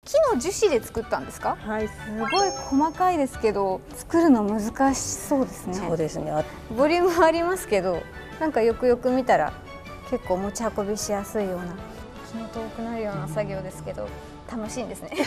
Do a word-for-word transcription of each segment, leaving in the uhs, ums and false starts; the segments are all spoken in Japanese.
木の樹脂で作ったんですか？ はい。 すごい細かいですけど、作るの難しそうですね。 そうですね。 ボリュームはありますけど、なんかよくよく見たら結構持ち運びしやすいような、気の遠くなるような作業ですけど、楽しいんですね。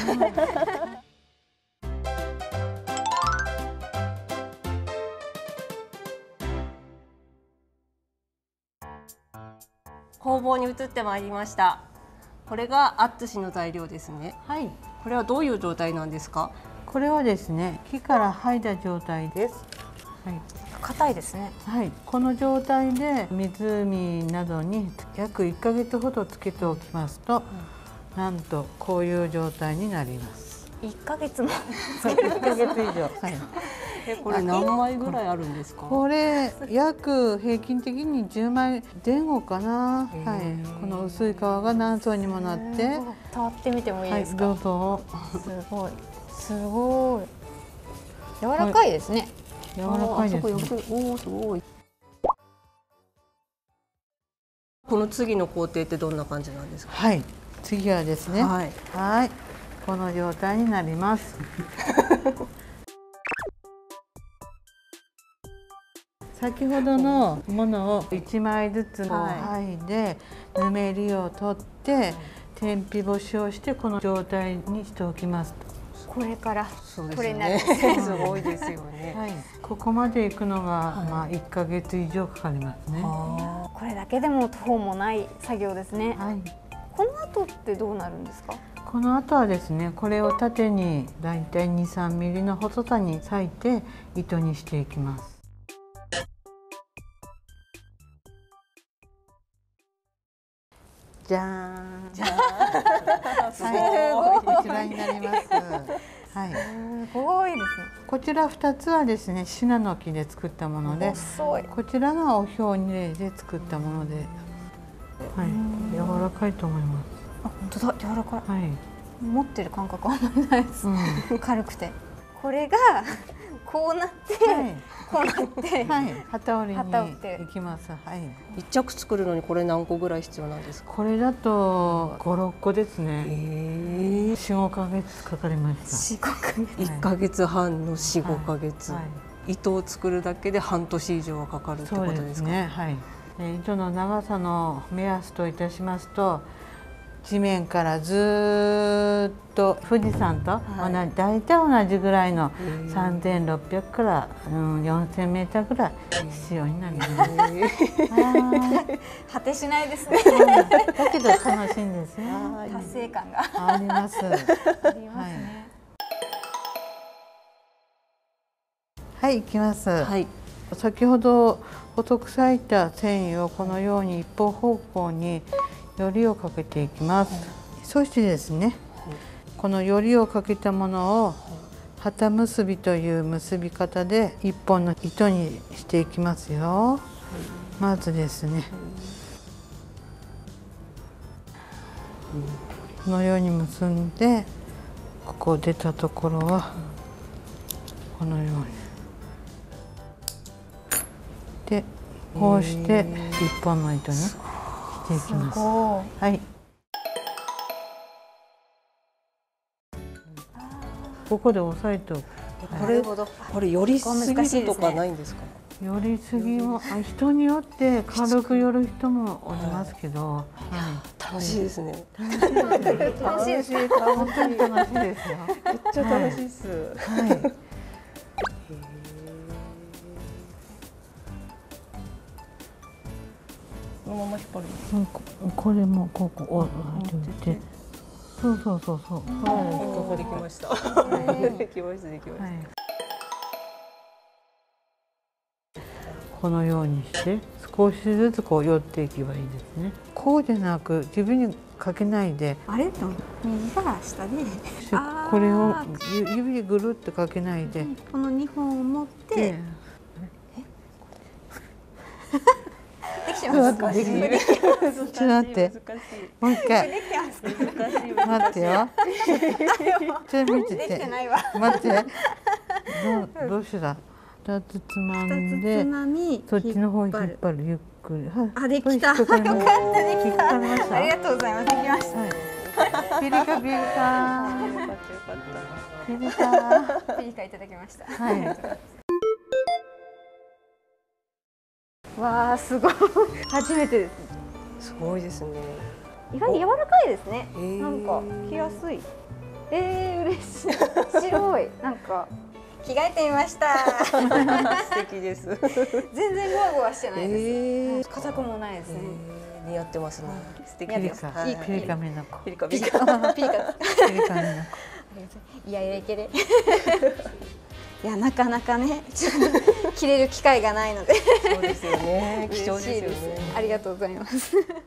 工房に移ってまいりました。これがアッツシの材料ですね。 はい。 これはどういう状態なんですか？ これはですね、木から剥いだ状態です。はい。 硬いですね。 はい。この状態で湖などに約いっかげつほどつけておきますと、うん、なんとこういう状態になります。 いっかげつもいっかげつ以上。はい。 え、これ何枚ぐらいあるんですか？ これ約平均的にじゅうまいぜん後かな。はい。この薄い皮が何層にもなって。 触ってみてもいいですか？ はい、どうぞ。 すごい。すごい。柔らかいですね。 柔らかいですね。 おお、すごい。この次の工程ってどんな感じなんですか？ はい。次はですね。 はい。 はい。この状態になります。先ほどのものをいちまいずつ剥いで、ぬめりを取って天日干しをしてこの状態にしておきます。 これからこれになる。 る。 すごいですよね。 はい。ここまで行くのがまあいっかげつ以上かかりますね。 これだけでも途方もない作業ですね。 はい。 この後ってどうなるんですか？ この後はですね、これを縦にだいたいに、さんミリの細さに裂いて糸にしていきます。じゃーん。じゃーん。すごい。こちらになります。はい。 すごいですね。 こちらふたつはですね、シナノキで作ったもので、こちらがお表乳で作ったもので、はい。柔らかいと思います。 あ、本当だ、柔らかい。 はい。 持ってる感覚あんまりないです。うん、軽くて。これがこうなって、はい、こうなって、 はい、旗織りに行きます。はい。 一着作るのにこれ何個ぐらい必要なんですか？ これだと五六個ですね。ええ、四五ヶ月かかりました。 四五ヶ月。 一ヶ月半の四五ヶ月。はいはい、糸を作るだけで半年以上はかかるってことですか？ ね、はい。糸の長さの目安といたしますと、地面からずっと富士山と同じ、はい、大体同じぐらいのさんぜんろっぴゃくからよんせんメーターぐらい必要になります。 果てしないですね。 だけど楽しいんですよ。 達成感があります。ありますね。はい、いきます。はい。先ほど細く裂いた繊維をこのように一方方向によりをかけていきます。はい、そしてですね、はい、このよりをかけたものを旗結びという結び方で一本の糸にしていきますよ。はい、まずですね、はい、このように結んで、ここ出たところはこのようにで、こうして一本の糸にしていきます。はい。ここで押さえておく。 これこれ寄りすぎとかないんですか？ 寄りすぎも人によって軽く寄る人もおりますけど、はい。 楽しいですね。 楽しいです。楽しいです。本当に楽しいですよ。 めっちゃ楽しいです。はい。このまま引っ張る。 うん、これもここを当てて。そうそうそうそう。 ここできました。できましたできました。 このようにして少しずつこう寄っていけばいいですね。こうじゃなく自分にかけないで。 あれと右から下で。 これを指でぐるっとかけないで。 この二本を持って。 ちょっと待って、もう一回。待ってよ。ちょっと見てて。待って。どう、どうした。二つつまんで。そっちの方引っ張る、ゆっくり。 あ、できた。よかった、できた。ありがとうございます。できました。 ピリカピリカ。 かった。 ピリカ。 ピリカいただきました。 はい。 わあ、すごい。初めてです。 すごいですね。 意外に柔らかいですね。 えー、 なんか着やすい。ええー、嬉しい。白い。なんか着替えてみました。 素敵です。 全然ゴワゴワしてないです。 えー、 硬くもないですね。 えー、似合ってますね。素敵です。 ピリカ、ピリカ目の子。 ピリカ、ピリカ、ピリカ、 ピリカ目の子。いやいやいける。いや、なかなかね、着れる機会がないので。 そうですよね。貴重ですよね。 ありがとうございます。